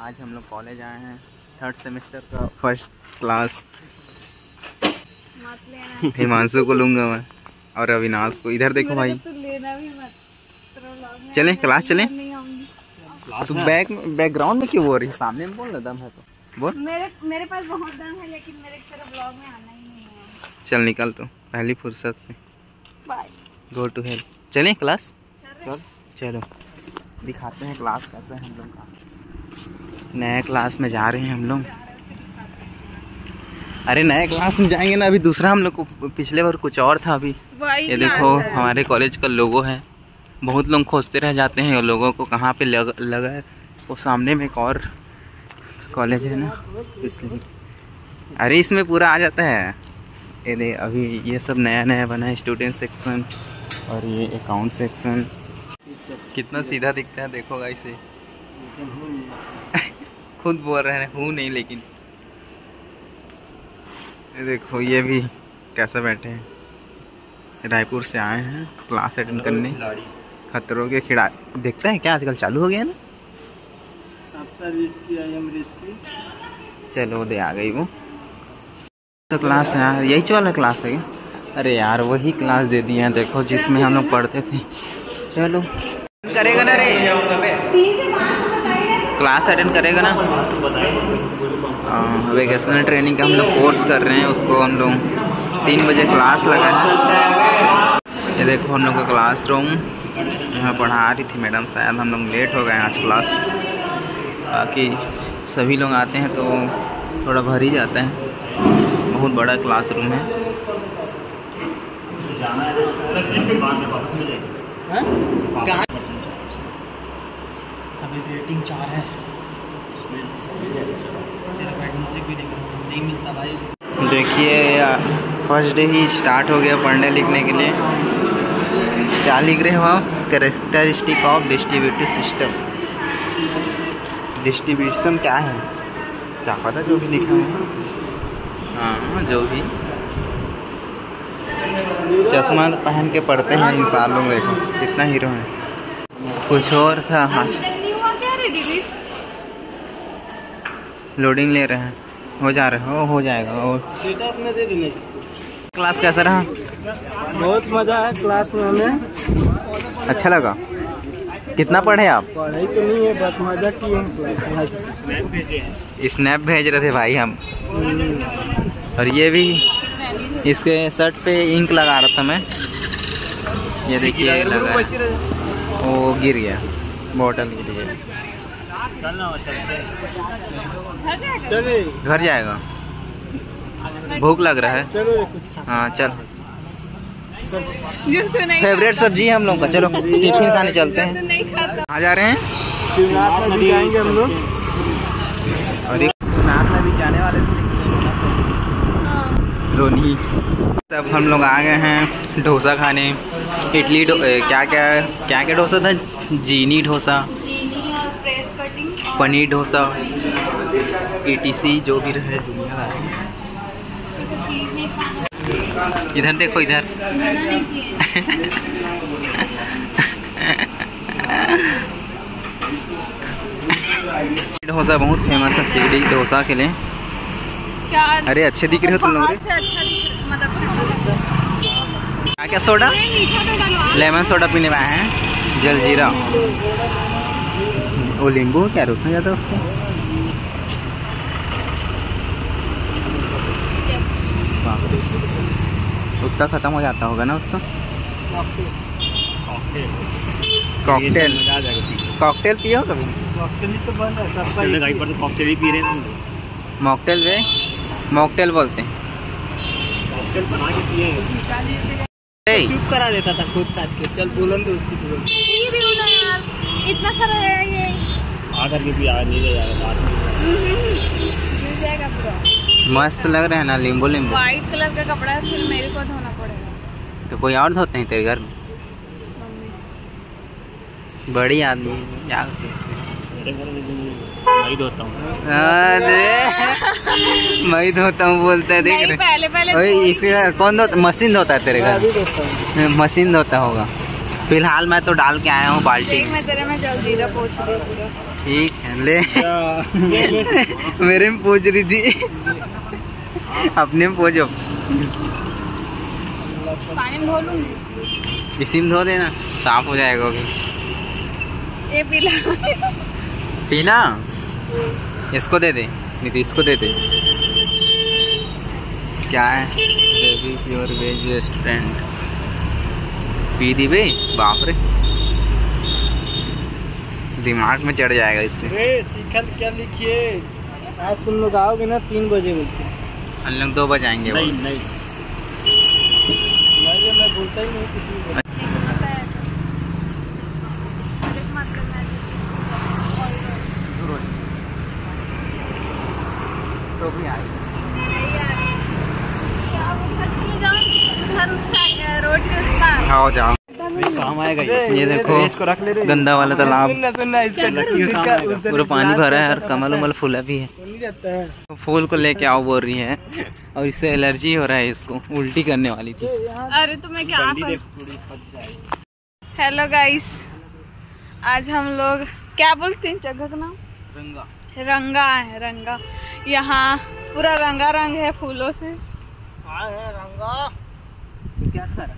आज हम लोग कॉलेज आए हैं, 3rd सेमेस्टर का फर्स्ट क्लास। हिमांशु को लूँगा मैं और अविनाश को। इधर देखो भाई, चलें क्लास चलें। तो बैकग्राउंड में क्यों बोल रही है? सामने में बोल ना, दम है तो बोल। मेरे पास बहुत दम है, लेकिन मेरे तेरा ब्लॉग में आना ही नहीं है। चल निकल तो पहली फुर्सत से। बाय। Go to hell. चलें क्लास? चलो दिखाते हैं क्लास कैसा है हम लोग का। नया क्लास में जा रहे हैं हम लोग। अरे नए क्लास में जाएंगे ना, अभी दूसरा हम लोग को पिछले बार कुछ और था। अभी ये देखो हमारे कॉलेज का लोगो है। बहुत लोग खोजते रह जाते हैं लोगों को कहाँ पे लगा है। वो सामने में एक और कॉलेज है ना, इसलिए। अरे इसमें पूरा आ जाता है। ये दे अभी ये सब नया नया बना है, स्टूडेंट सेक्शन और ये अकाउंट सेक्शन। कितना सीधा दिखता है देखो गाइस। खुद बोल रहे हैं हूँ नहीं, लेकिन ये देखो ये भी कैसे बैठे हैं। रायपुर से आए हैं क्लास अटेंड करने। खतरों के खिलाड़ी देखते हैं क्या आजकल चालू हो गया ना। चलो दे आ गई वो तो क्लास है यार। यही वाला क्लास है। अरे यार वही क्लास दे दिए हैं देखो, जिसमें हम लोग पढ़ते थे। चलो करेगा ना रे, क्लास अटेंड करेगा ना। वेकेशनल ट्रेनिंग का हम लोग कोर्स कर रहे हैं, उसको हम लोग 3 बजे क्लास लगा है। ये देखो हम लोग का क्लासरूम, यहाँ पढ़ा रही थी मैडम। शायद हम लोग लेट हो गए आज क्लास। बाकी सभी लोग आते हैं तो थोड़ा भर ही जाता है। बहुत बड़ा क्लासरूम है। अभी रेटिंग 4 है, इसमें तेरा एडमिशन भी नहीं मिलता भाई। देखिए फर्स्ट डे ही स्टार्ट हो गया पढ़ने लिखने के लिए। क्या लिख रहे हो आप? Characteristic of distributive system. Distribution क्या है क्या पता, जो भी लिखा है। हाँ जो भी। चश्मा पहन के पढ़ते हैं इंसान लोग। देखो कितना हीरो है। कुछ और था। हाँ लोडिंग ले रहे हैं, हो जा रहे हो जाएगा। और क्लास कैसा रहा? बहुत मजा है क्लास में हमें। अच्छा लगा। कितना पढ़े आप? पढ़ाई तो नहीं है, बस मजा किए। स्नैप भेज रहे थे भाई हम। और ये भी इसके शर्ट पे इंक लगा रहा था मैं। ये देखिए लगा, वो गिर गया, बोतल गिर गया। चले घर जाएगा, भूख लग रहा है। चलो कुछ खा। हाँ चल। फेवरेट सब्जी है हम लोग का। चलो टिफिन खाने चलते हैं। कहाँ जा रहे हैं? शिवनाथ नदी जाएंगे हम लोग। और एक शिवनाथ नदी जाने वाले थे रोनी। तब हम लोग आ गए हैं डोसा खाने। इडली क्या क्या डोसा था? जीनी डोसा, पनीर डोसा, ETC जो भी रहे दुनिया। इधर देखो इधर। डोसा बहुत फेमस है शिरडी डोसा के लिए। अरे अच्छे दिख रहे हो तुम लोग। क्या सोडा? लेमन सोडा पीने में आए हैं। जलजीरा। वो नींबू क्या रोकना जाता है उसको? उतना खत्म हो जाता होगा ना उसका। कॉकटेल कॉकटेल पियो कभी? कॉकटेल तो बंद है सबका। कॉकटेल ही पी रहे हैं। मॉकटेल वे मॉकटेल बोलते हैं। कॉकटेल बना के पिए। चुप करा देता था खुद काट के। चल बोलन तो उससे बोल। इतना सारा है ये। आकर के भी आ नहीं जाएगा पूरा। मस्त लग रहा है ना, नींबू नींबू। व्हाइट कलर का कपड़ा है, फिर मेरे को धोना पड़ेगा। तो कोई और धोते हैं तेरे घर में? बड़ी आदमी क्या? मेरे घर में मैं धोता हूँ। मैं धोता हूँ बोलता है। देख रहे पहले इसके घर कौन धोता? मशीन धोता है तेरे घर? मशीन धोता होगा। फिलहाल मैं तो डाल के आया हूँ बाल्टी में। मैं तेरे में जल्दीरा पोंछ रही हूँ पूरा। ठीक है ले। मेरे में पूछ रही थी। अपने में पूछो। पानी में धो लूंगी। इसी में धो देना, साफ हो जाएगा अभी। ये पीला पीना, इसको दे दे, नहीं तो इसको दे दे। क्या है? Baby pure veg restaurant. पी दी बे, बाप रे, दिमाग में चढ़ जाएगा इससे। शिखर क्या लिखिए? आज तुम लोग आओगे ना 3 बजे मिलते। हम लोग 2 बजे आएंगे। नहीं मैं बोलता ही नहीं कुछ भी। तो भी आए आओ जाओ। काम आएगा ये देखो, इसको रख ले रे। गंदा वाला तालाब, इसका पूरा पानी भरा है और कमल उमल फूला भी है। जाता है। फूल को लेके आओ बोल रही है और इससे एलर्जी हो रहा है, इसको उल्टी करने वाली थी। अरे तुम्हें क्या? हेलो गाइस, आज हम लोग क्या बोलते हैं जगह का नाम? रंगा। रंगा है, रंगा। यहाँ पूरा रंगा रंग है फूलों से। है रंगा। तो क्या कर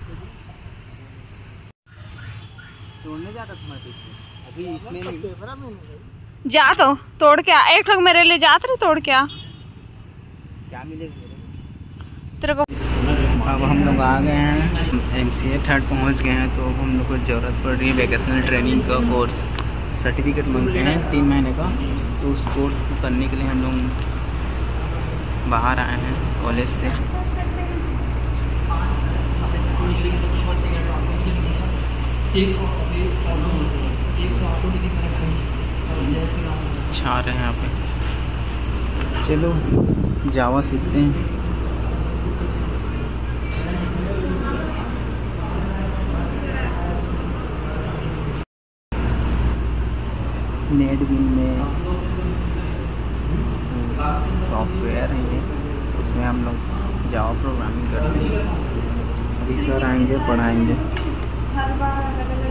तोड़ने जाता तुम्हारे अभी इसमें नहीं। जा तो तोड़ के आ, एक ठोक मेरे लिए जात रहे तोड़ के आ। क्या मिलेगा तेरे को? अब हम लोग आ गए हैं, MCA 3rd पहुंच गए हैं। तो अब हम लोग को ज़रूरत पड़ रही है वोकेशनल ट्रेनिंग का कोर्स। सर्टिफिकेट मांगते हैं 3 महीने का, तो उस कोर्स को करने के लिए हम लोग बाहर आए हैं कॉलेज से। अच्छा रहे हैं यहाँ पे। चलो जावा सीखते हैं। नेटबिन में सॉफ्टवेयर है ये, उसमें हम लोग जावा प्रोग्रामिंग करते हैं। अभी सर आएंगे पढ़ाएंगे।